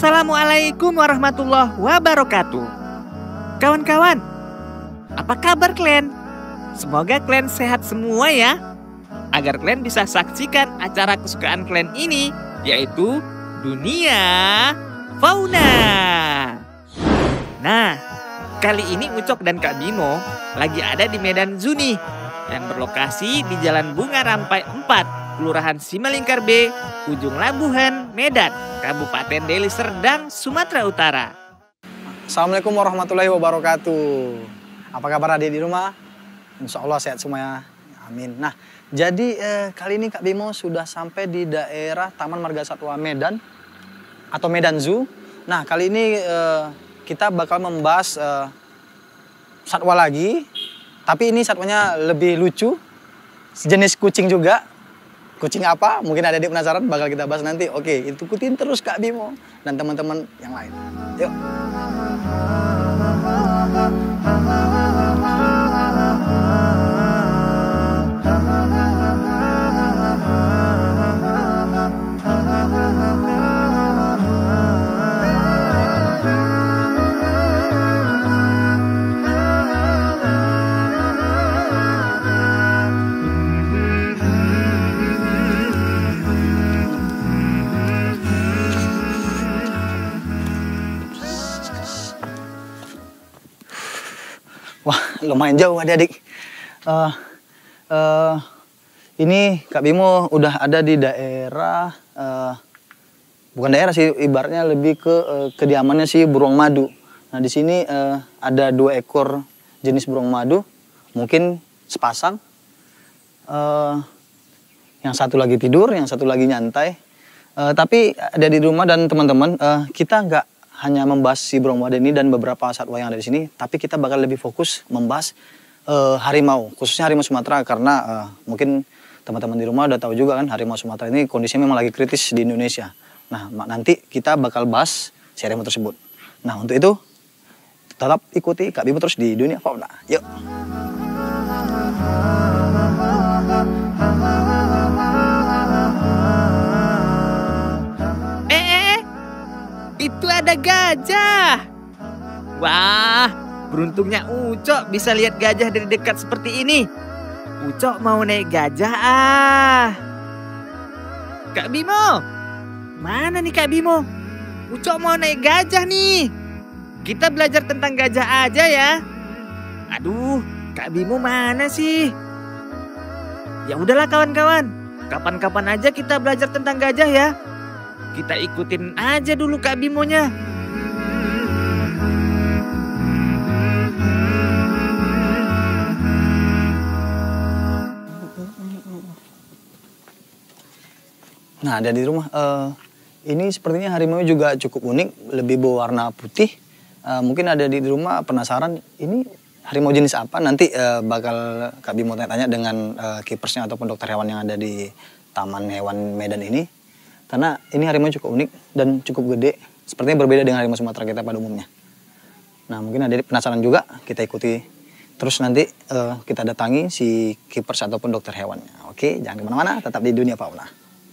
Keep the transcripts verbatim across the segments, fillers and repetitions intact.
Assalamualaikum warahmatullahi wabarakatuh. Kawan-kawan, apa kabar kalian? Semoga kalian sehat semua ya. Agar kalian bisa saksikan acara kesukaan kalian ini, yaitu Dunia Fauna. Nah, kali ini Ucok dan Kak Bimo lagi ada di Medan Zoo nih, yang berlokasi di Jalan Bunga Rampai empat, Kelurahan Simalingkar B, Ujung Labuhan, Medan, Kabupaten Deli Serdang, Sumatera Utara. Assalamualaikum warahmatullahi wabarakatuh. Apa kabar adik di rumah? Insya Allah sehat semuanya. Amin. Nah, jadi eh, kali ini Kak Bimo sudah sampai di daerah Taman Marga Satwa Medan atau Medan Zoo. Nah, kali ini eh, kita bakal membahas eh, satwa lagi, tapi ini satwanya lebih lucu, sejenis kucing juga. Kucing apa? Mungkin ada adik penasaran, bakal kita bahas nanti. Oke, ikutin terus Kak Bimo dan teman-teman yang lain. Yuk. Wah, lumayan jauh adik-adik. Uh, uh, ini Kak Bimo udah ada di daerah, uh, bukan daerah sih, ibaratnya lebih ke uh, kediamannya si burung madu. Nah, di sini uh, ada dua ekor jenis burung madu, mungkin sepasang. Uh, yang satu lagi tidur, yang satu lagi nyantai. Uh, tapi ada di rumah dan teman-teman, uh, kita nggak hanya membahas si burung madu ini dan beberapa satwa yang ada di sini, tapi kita bakal lebih fokus membahas uh, harimau, khususnya harimau Sumatera, karena uh, mungkin teman-teman di rumah udah tahu juga kan, harimau Sumatera ini kondisinya memang lagi kritis di Indonesia. Nah, nanti kita bakal bahas si harimau tersebut. Nah, untuk itu tetap ikuti Kak Bimo terus di Dunia Fauna. Yuk. Itu ada gajah. Wah, beruntungnya Ucok bisa lihat gajah dari dekat seperti ini. Ucok mau naik gajah ah. Kak Bimo, mana nih Kak Bimo? Ucok mau naik gajah nih. Kita belajar tentang gajah aja ya. Aduh, Kak Bimo mana sih? Ya udahlah kawan-kawan, kapan-kapan aja kita belajar tentang gajah ya. Kita ikutin aja dulu Kak Bimonya. Nah, ada di rumah. Uh, ini sepertinya harimau juga cukup unik, lebih berwarna putih. Uh, mungkin ada di rumah penasaran, ini harimau jenis apa? Nanti uh, bakal Kak Bimo tanya-tanya dengan uh, keepersnya ataupun dokter hewan yang ada di Taman Hewan Medan ini. Karena ini harimau cukup unik dan cukup gede. Sepertinya berbeda dengan harimau Sumatera kita pada umumnya. Nah, mungkin ada penasaran juga, kita ikuti. Terus nanti uh, kita datangi si keepers ataupun dokter hewannya. Oke, jangan kemana-mana, tetap di Dunia Fauna.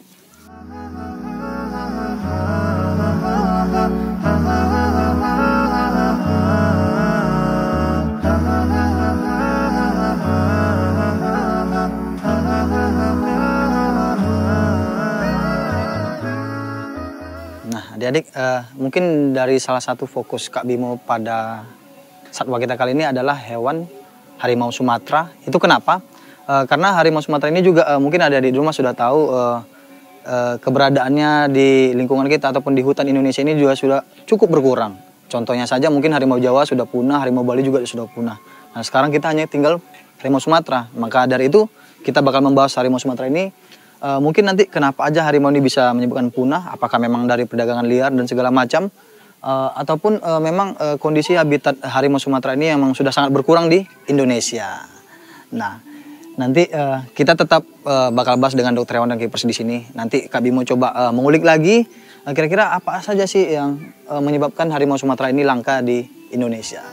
Adik-adik, uh, mungkin dari salah satu fokus Kak Bimo pada satwa kita kali ini adalah hewan harimau Sumatera. Itu kenapa? Uh, karena harimau Sumatera ini juga uh, mungkin ada di rumah sudah tahu uh, uh, keberadaannya di lingkungan kita ataupun di hutan Indonesia ini juga sudah cukup berkurang. Contohnya saja mungkin harimau Jawa sudah punah, harimau Bali juga sudah punah. Nah, sekarang kita hanya tinggal harimau Sumatera. Maka dari itu kita bakal membahas harimau Sumatera ini. Uh, mungkin nanti kenapa aja harimau ini bisa menyebabkan punah, apakah memang dari perdagangan liar dan segala macam, uh, ataupun uh, memang uh, kondisi habitat harimau Sumatera ini memang sudah sangat berkurang di Indonesia. Nah, nanti uh, kita tetap uh, bakal bahas dengan dokter hewan dan keepers di sini. Nanti Kak Bimo coba uh, mengulik lagi, uh, kira-kira apa saja sih yang uh, menyebabkan harimau Sumatera ini langka di Indonesia.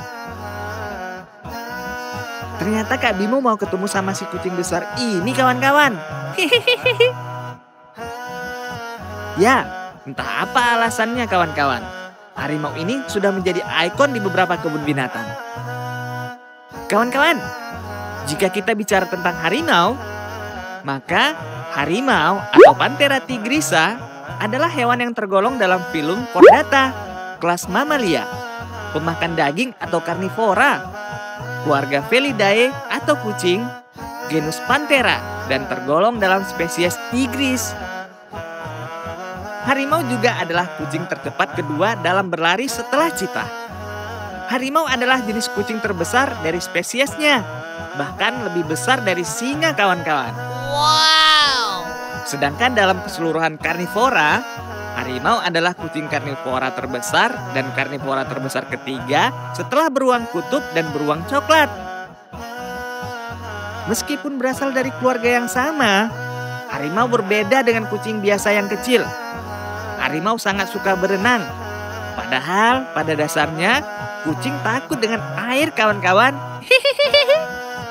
Ternyata Kak Bimo mau ketemu sama si kucing besar ini kawan-kawan. Ya, Entah apa alasannya kawan-kawan, harimau ini sudah menjadi ikon di beberapa kebun binatang. Kawan-kawan, jika kita bicara tentang harimau, maka harimau atau Panthera tigrisa adalah hewan yang tergolong dalam filum Chordata, kelas mamalia, pemakan daging atau karnivora, keluarga Felidae atau kucing, genus Panthera, dan tergolong dalam spesies Tigris. Harimau juga adalah kucing tercepat kedua dalam berlari setelah cheetah. Harimau adalah jenis kucing terbesar dari spesiesnya, bahkan lebih besar dari singa kawan-kawan. Wow! Sedangkan dalam keseluruhan karnivora, harimau adalah kucing karnivora terbesar dan karnivora terbesar ketiga setelah beruang kutub dan beruang coklat. Meskipun berasal dari keluarga yang sama, harimau berbeda dengan kucing biasa yang kecil. Harimau sangat suka berenang. Padahal pada dasarnya kucing takut dengan air kawan-kawan.